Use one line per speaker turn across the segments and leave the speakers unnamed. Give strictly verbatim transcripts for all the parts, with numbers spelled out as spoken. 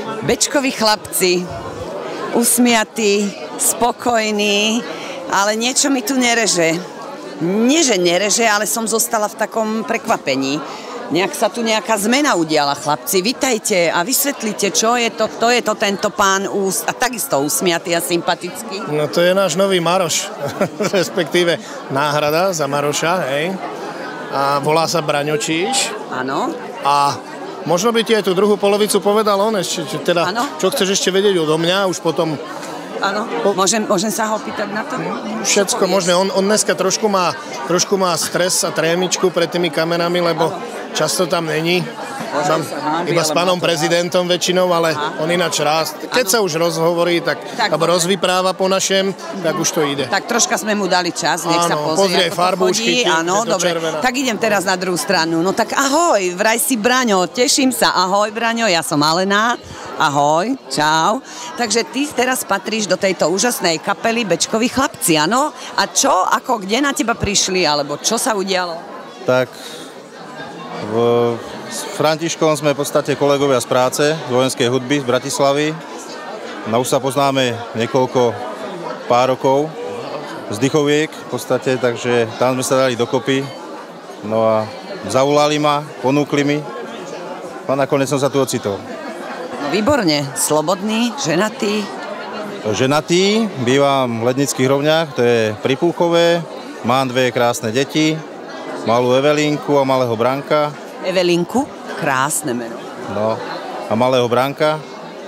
Bečkoví chlapci, usmiatí, spokojní, ale niečo mi tu nereže. Nie, že nereže, ale som zostala v takom prekvapení. Nejak sa tu nejaká zmena udiala, chlapci. Vitajte a vysvetlite, čo je to, kto je to tento pán ús a takisto usmiatý a sympatický.
No to je náš nový Maroš, respektíve náhrada za Maroša, hej. A volá sa Braňočíš.
Áno.
A možno by ti aj tú druhú polovicu povedal on, či, či teda, ano. Čo chceš ešte vedieť odo mňa, už potom...
Áno, po... môžem, môžem sa ho pýtať na to?
Všetko možné. On, on dneska trošku má, trošku má stres a trémičku pred tými kamerami, lebo ano. Často tam není. Tam iba s pánom prezidentom väčšinou, ale aha. On ináč rád. Keď ano. Sa už rozhovorí, tak, tak alebo rozvypráva po našem, tak už to ide.
Tak troška sme mu dali čas, nech ano, sa pozrie, ako farbu, to chodí. Áno, dobre. Červená. Tak idem teraz na druhú stranu. No tak ahoj, vraj si Braňo, teším sa. Ahoj Braňo, ja som Alená. Ahoj, čau. Takže ty teraz patríš do tejto úžasnej kapely Bečkoví chlapci, áno? A čo, ako, kde na teba prišli, alebo čo sa udialo?
Tak v, s Františkom sme v podstate kolegovia z práce, z vojenskej hudby z Bratislavy. No už sa poznáme niekoľko pár rokov z Dychoviek v podstate, takže tam sme sa dali dokopy. No a zavolali ma, ponúkli mi a nakoniec som sa tu ocitol.
No výborne, slobodný, ženatý.
Ženatý, bývam v Lednických Rovniach, to je pri Púchove, mám dve krásne deti, malú Evelínku a malého Branka.
Evelínku? Krásne meno.
No, a malého Branka.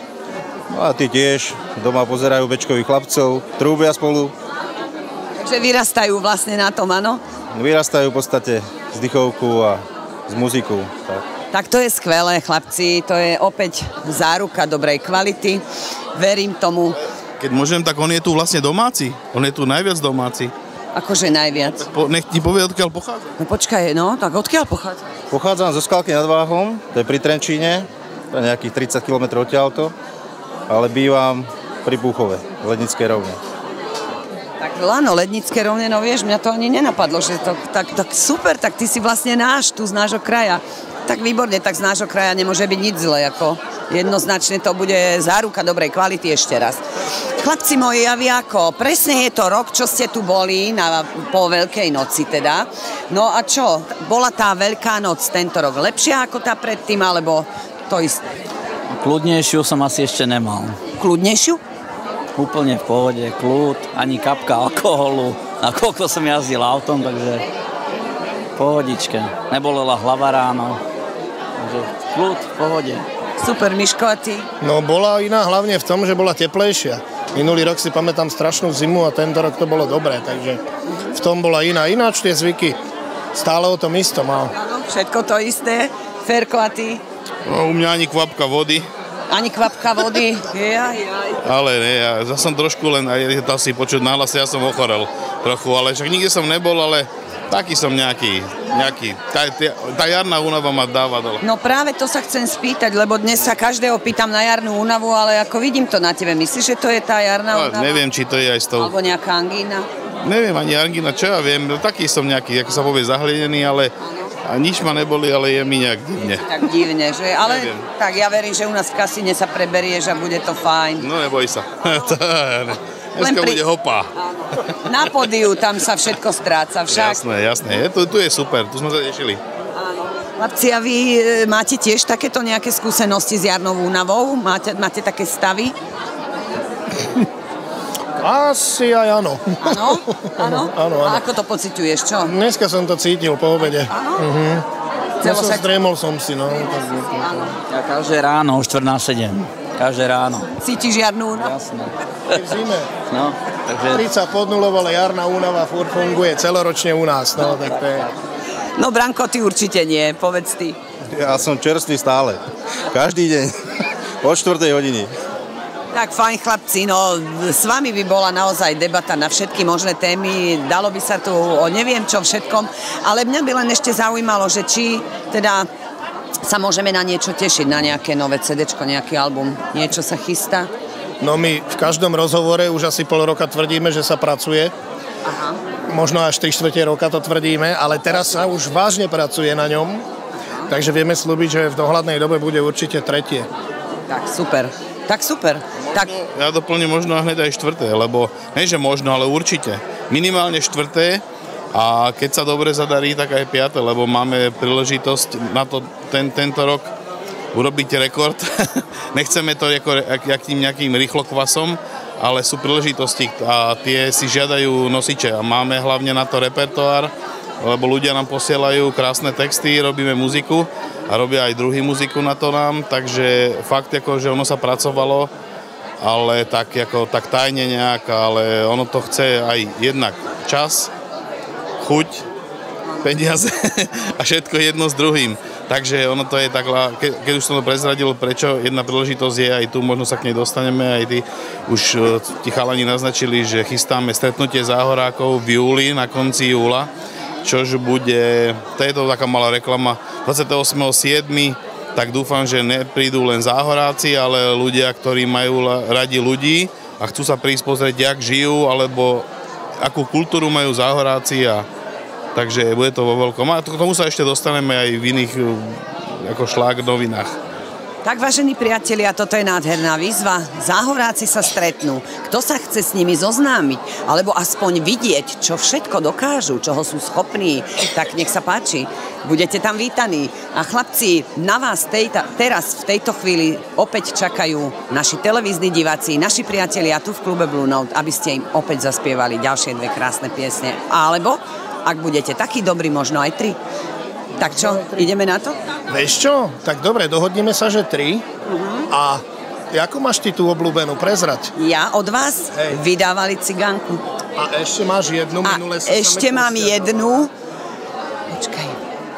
No a tí tiež doma pozerajú Bečkových chlapcov, trúbia spolu.
Takže vyrastajú vlastne na tom, áno?
Vyrastajú v podstate z Dychovku a z muziku, tak.
Tak to je skvelé, chlapci, to je opäť záruka dobrej kvality, verím tomu.
Keď môžem, tak on je tu vlastne domáci, on je tu najviac domáci.
Akože najviac.
Po, nech ti povie, odkiaľ pochádza.
No počkaj, no, tak odkiaľ pochádza?
Pochádzam zo Skalky nad Váhom, to je pri Trenčíne, to je nejakých tridsať kilometrov odtiaľto, ale bývam pri Púchove, v Lednickej Rovne.
Tak áno, Lednické Rovne, no vieš, mňa to ani nenapadlo, že to tak, tak super, tak ty si vlastne náš, tu z nášho kraja. Tak výborne, tak z nášho kraja nemôže byť nič zlé, ako jednoznačne to bude záruka dobrej kvality ešte raz. Chlapci moji, a vy ako? Presne je to rok, čo ste tu boli na, po Veľkej noci teda. No a čo? Bola tá Veľká noc tento rok lepšia ako tá predtým, alebo to isté?
Kľudnejšiu som asi ešte nemal.
Kľudnejšiu?
Úplne v pohode, kľud, ani kapka alkoholu. A koľko som jazdil autom, takže pohodičke. Nebolela hlava ráno. Takže kľud, v pohode.
Super, Miško, a ty?
No bola iná hlavne v tom, že bola teplejšia. Minulý rok si pamätám strašnú zimu a tento rok to bolo dobré, takže v tom bola iná. Ináč tie zvyky stále o tom istom mal.
Áno, všetko to isté. Ferko, a ty?
No, u mňa ani kvapka vody.
Ani kvapka vody? Jaj, jaj.
Ale nie, ja som trošku len, aj to asi počuť na hlase, ja som ochorel trochu, ale však nikde som nebol, ale taký som nejaký, nejaký, tá, tá jarná únava ma dáva dole.
No práve to sa chcem spýtať, lebo dnes sa každého pýtam na jarnú únavu, ale ako vidím to na tebe, myslíš, že to je tá jarná únava?
Neviem, či to je aj s tou...
Alebo nejaká angína?
Neviem, ani angína, čo ja viem, no, taký som nejaký, ako sa povie, zahlienený, ale a nič ma neboli, ale je mi nejak divne.
Tak divne, že? Ale
neviem.
Tak ja verím, že u nás v kasíne sa preberieš a bude to fajn.
No neboj sa. Dneska pri... bude hopa.
Áno. Na pódiu tam sa všetko stráca však.
Jasné, jasné. Je, tu, tu je super, tu sme sa tešili.
Áno. Chlapci, a vy máte tiež takéto nejaké skúsenosti s jarnou únavou? Máte, máte také stavy?
Asi aj áno.
Áno? Áno?
Áno, áno.
A ako to pociťuješ, čo?
Dneska som to cítil po obede.
Áno?
Uh-huh. Ja som
sa...
zdriemol som si, no.
Áno.
Ja každé ráno, o štvrť na sedem. Každé ráno.
Cítiš jarnú únavu?
Jasné.
V zime.
No, takže...
tridsať pod nulou, ale jarná únava furt funguje celoročne u nás, no, tak to je...
No, Branko, ty určite nie, povedz ty.
Ja som čerstvý stále. Každý deň. Od štvrtej hodiny.
Tak fajn, chlapci, no s vami by bola naozaj debata na všetky možné témy, dalo by sa tu o neviem čo všetkom, ale mňa by len ešte zaujímalo, že či teda sa môžeme na niečo tešiť, na nejaké nové cédéčko, nejaký album, niečo sa chystá?
No my v každom rozhovore už asi pol roka tvrdíme, že sa pracuje.
Aha.
Možno až tri štvrte roka to tvrdíme, ale teraz sa už vážne pracuje na ňom, takže vieme slúbiť, že v dohľadnej dobe bude určite tretie.
Tak super, tak super. Tak...
Ja doplním možno hneď aj štvrté, lebo nie že možno, ale určite. Minimálne štvrté a keď sa dobre zadarí, tak aj piate, lebo máme príležitosť na to ten, tento rok urobiť rekord. Nechceme to ako akým nejakým rýchlokvasom, ale sú príležitosti a tie si žiadajú nosiče a máme hlavne na to repertoár, lebo ľudia nám posielajú krásne texty, robíme muziku a robia aj druhý muziku na to nám, takže fakt ako, že ono sa pracovalo, ale tak, ako, tak tajne nejak, ale ono to chce aj jednak čas, chuť, peniaze a všetko jedno s druhým. Takže ono to je takhle, ke, keď už som to prezradil, prečo jedna príležitosť je aj tu, možno sa k nej dostaneme, aj ty už ti chalani naznačili, že chystáme stretnutie záhorákov v júli, na konci júla, čož bude, to je to taká malá reklama, dvadsiateho ôsmeho siedmeho tak dúfam, že neprídu len záhoráci, ale ľudia, ktorí majú radi ľudí a chcú sa prísť pozrieť, jak žijú, alebo akú kultúru majú záhoráci a takže bude to vo veľkom. A k tomu sa ešte dostaneme aj v iných ako šlák novinách.
Tak, vážení priatelia, toto je nádherná výzva. Záhoráci sa stretnú. Kto sa chce s nimi zoznámiť, alebo aspoň vidieť, čo všetko dokážu, čoho sú schopní, tak nech sa páči. Budete tam vítaní. A chlapci, na vás tejta, teraz, v tejto chvíli opäť čakajú naši televízni diváci, naši priatelia tu v klube Blue Note, aby ste im opäť zaspievali ďalšie dve krásne piesne. Alebo, ak budete takí dobrí, možno aj tri. Tak čo, ideme na to?
Vieš čo? Tak dobre, dohodneme sa, že tri. Uh-huh. A ako máš ty tú obľúbenú? Prezrať.
Ja od vás Hej. vydávali cigánku.
A ešte máš jednu?
A
minule sa
ešte mám jednu. Počkaj.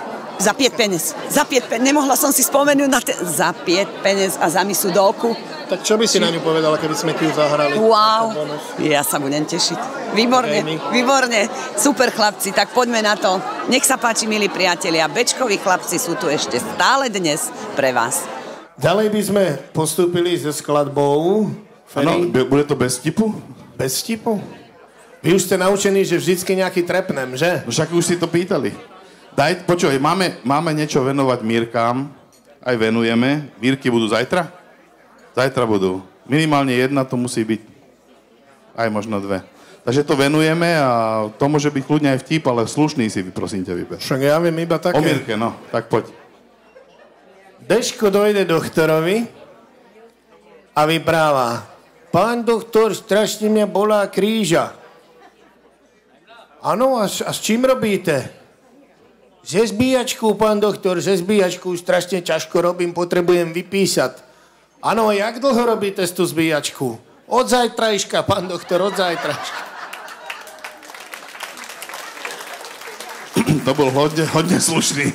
Za päť peniaz. Za päť peniaz. Nemohla som si spomenúť na te... Za päť peniaz a za misu do oku.
Tak čo by si na ňu povedala, keby sme ti ju zahrali?
Wow, ja sa budem tešiť. Výborne, výborne. Super chlapci, tak poďme na to. Nech sa páči, milí priatelia. Bečkoví chlapci sú tu ešte stále dnes pre vás.
Ďalej by sme postúpili so skladbou.
Áno, bude to bez vtipu?
Bez vtipu? Vy už ste naučení, že vždycky nejaký trepnem, že?
Však už si to pýtali. Daj, počuj, máme, máme niečo venovať Mírkám. Aj venujeme. Mírky budú zajtra? Zajtra budú. Minimálne jedna to musí byť. Aj možno dve. Takže to venujeme a to môže byť kľudne aj vtip, ale slušný si, prosím ťa, vyber.
Však ja viem iba také.
O Mírke, no. Tak poď.
Deško dojde doktorovi a vypráva: Pán doktor, strašne mňa bolá kríža. Áno, a, a s čím robíte? Ze zbíjačku, pán doktor, ze zbíjačku strašne ťažko robím, potrebujem vypísať. Áno, jak dlho robíte tú zbíjačku? Od zajtrajška, pán doktor, od zajtrajška.
To bol hodne, hodne slušný.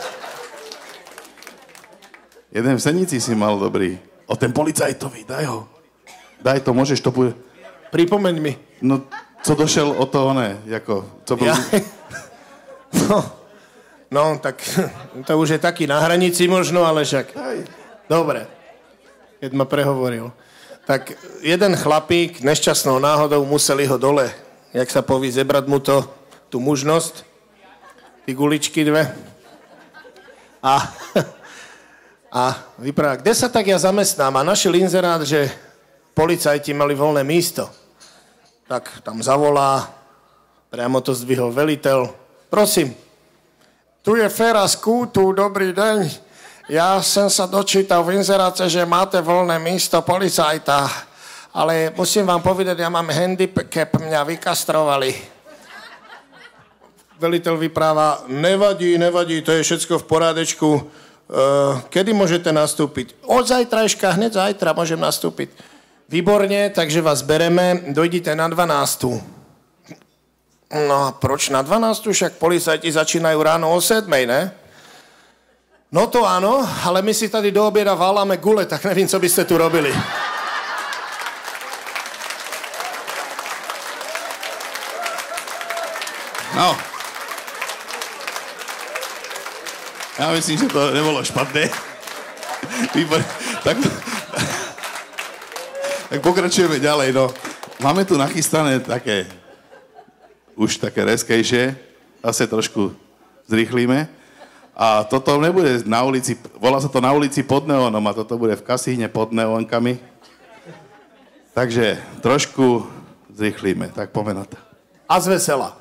Jeden v Senici si mal dobrý. O ten policajtovi, daj ho. Daj to, môžeš to bude...
Pripomeň mi.
No, co došel o toho, ne, jako... Co bol...
Ja... No, no, tak to už je taký na hranici možno, ale však... Dobre. Keď ma prehovoril. Tak jeden chlapík nešťastnou náhodou museli ho dole, jak sa poví, zebrať mu to, tú mužnosť, tí guličky dve. A, a vypráva, kde sa tak ja zamestnám? A našiel inzerát, že policajti mali voľné místo. Tak tam zavolá, priamo to zdvihol veliteľ. Prosím, tu je Fera z Kútu, dobrý deň. Ja som sa dočítal v inzeráce, že máte voľné místo policajta, ale musím vám povedať, ja mám handicap, mňa vykastrovali. Veliteľ vypráva, nevadí, nevadí, to je všetko v porádečku. E, kedy môžete nastúpiť? Od zajtrajška, hneď zajtra môžem nastúpiť. Výborne, takže vás bereme, dojdite na dvanástu. No a proč na dvanástu? Však policajti začínajú ráno o siedmej, ne? No to áno, ale my si tady do obeda váľame gule, tak nevím, co by ste tu robili.
No. Ja myslím, že to nebolo špatné. Výborné. Tak, tak pokračujeme ďalej, no. Máme tu nachystané také, už také reskejšie, zase trošku zrýchlíme. A toto nebude na ulici, volá sa to na ulici pod neónom a toto bude v kasíne pod neónkami. Takže trošku zrýchlíme, tak poďme na to.
A zvesela.